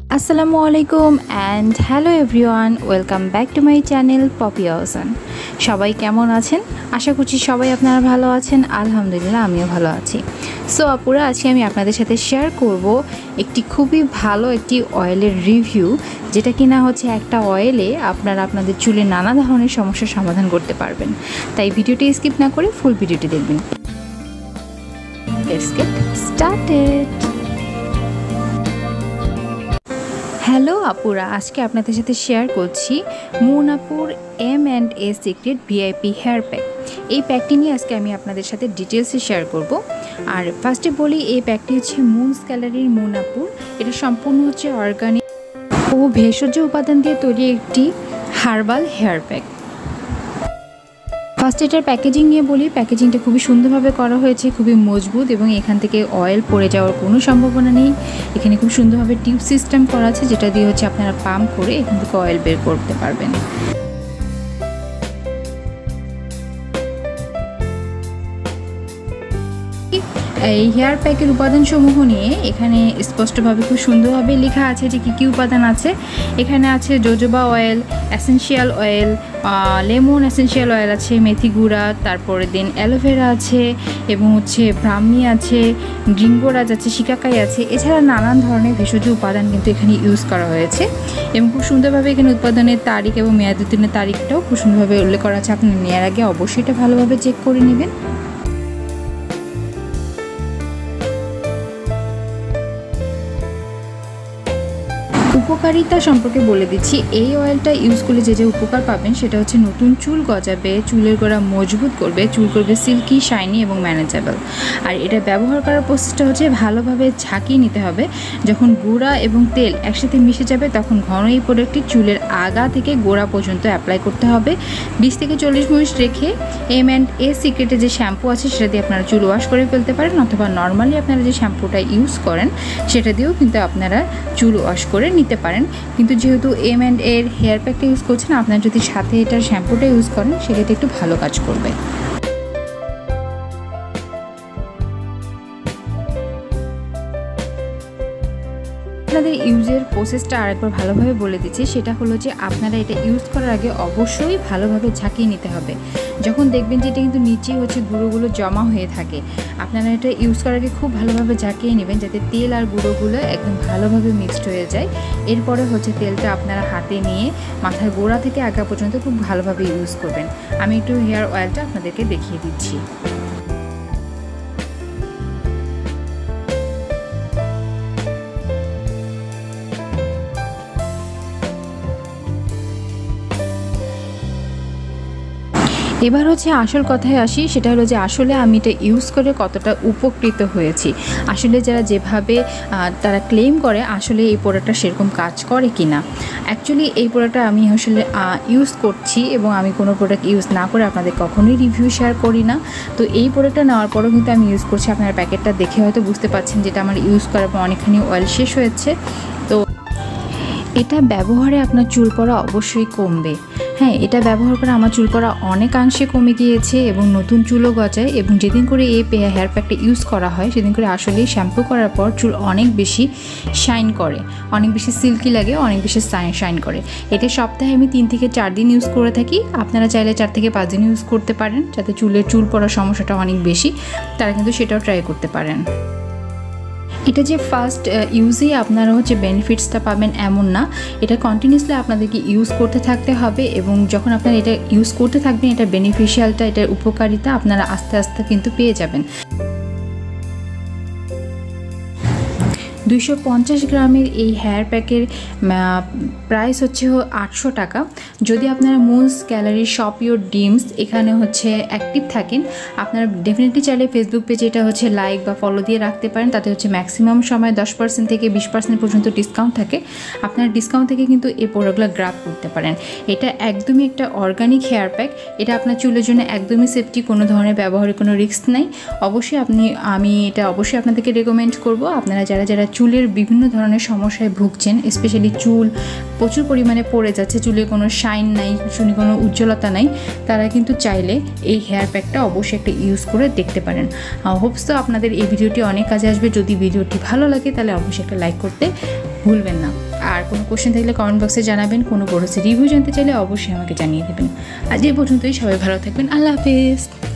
আসসালামু আলাইকুম and hello everyone, welcome back to my channel Poppy Ahsan. সবাই কেমন আছেন? আশা করছি সবাই আপনারা ভালো আছেন। আলহামদুলিল্লাহ আমিও ভালো আছি। সো আপুরা, আজকে আমি আপনাদের সাথে শেয়ার করব একটি খুবই ভালো একটি অয়েলের রিভিউ, যেটা কিনা হচ্ছে একটা অয়েলে আপনারা আপনাদের চুলে নানা ধরনের সমস্যার সমাধান করতে পারবেন। তাই ভিডিওটি স্কিপ না করে ফুল ভিডিওটি দেখবেন। Let's get started. হ্যালো আপুরা, আজকে আপনাদের সাথে শেয়ার করছি মুন আপুর M&A secret VIP hair pack. এই প্যাকটি নিয়ে আজকে আমি আপনাদের সাথে ডিটেলসে শেয়ার করব। আর ফার্স্টে বলি, এই প্যাকটি হচ্ছে মুনস গ্যালারির মুন আপুর। এটা সম্পূর্ণ হচ্ছে অর্গানিক ও ভেষজ উপাদান দিয়ে তৈরি একটি হার্বাল হেয়ার প্যাক। ফার্স্ট এটার প্যাকেজিং নিয়ে বলি, প্যাকেজিংটা খুবই সুন্দরভাবে করা হয়েছে, খুবই মজবুত এবং এখান থেকে অয়েল পড়ে যাওয়ার কোনো সম্ভাবনা নেই। এখানে খুব সুন্দরভাবে টিউব সিস্টেম করা আছে, যেটা দিয়ে হচ্ছে আপনারা পাম্প করে এখান থেকে অয়েল বের করতে পারবেন। এই হেয়ার প্যাকের উপাদানসমূহ নিয়ে এখানে স্পষ্টভাবে খুব সুন্দরভাবে লেখা আছে যে কী উপাদান আছে। এখানে আছে jojoba oil, essential oil, lemon essential oil আছে, মেথি গুঁড়া, তারপরে দেন অ্যালোভেরা আছে এবং হচ্ছে ব্রাহ্মী আছে, জিঙ্গোরাজ আছে, শিকাকাই আছে। এছাড়া নানান ধরনের ভেষজ উপাদান কিন্তু এখানে ইউজ করা হয়েছে এবং খুব সুন্দরভাবে এখানে উৎপাদনের তারিখ এবং মেয়াদ উত্তীর্ণের তারিখটাও খুব সুন্দরভাবে উল্লেখ করা আছে। আপনি নেওয়ার আগে অবশ্যই এটা ভালোভাবে চেক করে নেবেন। উপকারিতা সম্পর্কে বলে দিচ্ছি। এই অয়েলটা ইউজ করলে যে যে উপকার পাবেন সেটা হচ্ছে নতুন চুল গজাবে, চুলের গোড়া মজবুত করবে, চুল করবে সিল্কি, শাইনি এবং ম্যানেজেবল। আর এটা ব্যবহার করার প্রসেসটা হচ্ছে ভালোভাবে ঝাঁকিয়ে নিতে হবে। যখন গুঁড়া এবং তেল একসাথে মিশে যাবে তখন ঘন এই প্রোডাক্টটি চুলের আগা থেকে গোড়া পর্যন্ত অ্যাপ্লাই করতে হবে। 20 থেকে 40 মিনিট রেখে M&A সিক্রেটে যে শ্যাম্পু আছে সেটা দিয়ে আপনারা চুল ওয়াশ করে ফেলতে পারেন, অথবা নর্মালি আপনারা যে শ্যাম্পুটা ইউজ করেন সেটা দিয়েও কিন্তু আপনারা চুল ওয়াশ করে নিতে পারেন। কিন্তু যেহেতু M&A এর হেয়ার প্যাকটা ইউজ করছেন, আপনারা যদি সাথে এটার শ্যাম্পুটা ইউজ করেন সেক্ষেত্রে একটু ভালো কাজ করবে। আপনাদের ইউজের প্রসেসটা আরেকবার ভালোভাবে বলে দিচ্ছি। সেটা হলো যে আপনারা এটা ইউজ করার আগে অবশ্যই ভালোভাবে ঝাঁকিয়ে নিতে হবে। যখন দেখবেন যে এটা কিন্তু নিচেই হচ্ছে গুঁড়োগুলো জমা হয়ে থাকে, আপনারা এটা ইউজ করার আগে খুব ভালোভাবে ঝাঁকিয়ে নেবেন যাতে তেল আর গুঁড়োগুলো একদম ভালোভাবে মিক্সড হয়ে যায়। এরপরে হচ্ছে তেলটা আপনারা হাতে নিয়ে মাথার গোড়া থেকে আগা পর্যন্ত খুব ভালোভাবে ইউজ করবেন। আমি একটু হেয়ার অয়েলটা আপনাদেরকে দেখিয়ে দিচ্ছি। এবার হচ্ছে আসল কথায় আসি, সেটা হলো যে আসলে আমি এটা ইউজ করে কতটা উপকৃত হয়েছি। আসলে যারা যেভাবে তারা ক্লেম করে, আসলে এই প্রোডাক্টটা সেরকম কাজ করে কি না। অ্যাকচুয়ালি এই প্রোডাক্টটা আমি আসলে ইউজ করছি এবং আমি কোনো প্রোডাক্ট ইউজ না করে আপনাদের কখনোই রিভিউ শেয়ার করি না। তো এই প্রোডাক্টটা নেওয়ার পরেও কিন্তু আমি ইউজ করছি। আপনার প্যাকেটটা দেখে হয়তো বুঝতে পারছেন যেটা আমার ইউজ করার পর অনেকখানি অয়েল শেষ হয়েছে। তো এটা ব্যবহারে আপনার চুল পড়া অবশ্যই কমবে। হ্যাঁ, এটা ব্যবহার করে আমার চুল পড়া অনেকাংশে কমে গিয়েছে এবং নতুন চুলও গজায়। এবং যেদিন করে এই হেয়ার প্যাকটা ইউজ করা হয় সেদিন করে আসলেই শ্যাম্পু করার পর চুল অনেক বেশি শাইন করে, অনেক বেশি সিল্কি লাগে, অনেক বেশি শাইন করে। এটা সপ্তাহে আমি 3 থেকে 4 দিন ইউজ করে থাকি। আপনারা চাইলে 4 থেকে 5 দিন ইউজ করতে পারেন। যাতে চুল পড়ার সমস্যাটা অনেক বেশি, তারা কিন্তু সেটাও ট্রাই করতে পারেন। এটা যে ফার্স্ট ইউজেই আপনারা হচ্ছে বেনিফিটসটা পাবেন এমন না, এটা কন্টিনিউসলি আপনাদেরকে ইউজ করতে থাকতে হবে এবং যখন আপনারা এটা ইউজ করতে থাকবেন, এটা বেনিফিশিয়ালটা, এটার উপকারিতা আপনারা আস্তে আস্তে কিন্তু পেয়ে যাবেন। 250 গ্রামের এই হেয়ার প্যাকের প্রাইস হচ্ছে 800 টাকা। যদি আপনারা Moons Gallery shop your dreams এখানে হচ্ছে অ্যাক্টিভ থাকেন, আপনারা ডেফিনেটলি চাইলে ফেসবুক পেজে এটা হচ্ছে লাইক বা ফলো দিয়ে রাখতে পারেন। তাতে হচ্ছে ম্যাক্সিমাম সময় 10% থেকে 20% পর্যন্ত ডিসকাউন্ট থাকে। আপনারা ডিসকাউন্ট থেকে কিন্তু এই প্রোডাক্টগুলো গ্র্যাব করতে পারেন। এটা একদমই একটা অর্গানিক হেয়ার প্যাক। এটা আপনার চুলের জন্য একদমই সেফটি, কোনো ধরনের ব্যবহারের কোনো রিস্ক নেই। অবশ্যই আমি এটা অবশ্যই আপনাদেরকে রেকমেন্ড করব। আপনারা যারা চুলের বিভিন্ন ধরনের সমস্যায় ভুগছেন, স্পেশালি চুল প্রচুর পরিমাণে পড়ে যাচ্ছে, চুলে কোনো শাইন নাই, চুলে কোনো উজ্জ্বলতা নাই, তারা কিন্তু চাইলে এই হেয়ার প্যাকটা অবশ্যই একটা ইউজ করে দেখতে পারেন। হোপস তো আপনাদের এই ভিডিওটি অনেক কাজে আসবে। যদি ভিডিওটি ভালো লাগে তাহলে অবশ্যই একটা লাইক করতে ভুলবেন না। কোনো কোশ্চেন থাকলে কমেন্ট বক্সে জানাবেন, কোনো প্রোডাক্টের রিভিউ জানতে চাইলে অবশ্যই আমাকে জানিয়ে দেবেন। আজ এই পর্যন্তই, সবাই ভালো থাকবেন, আল্লাহ হাফেজ।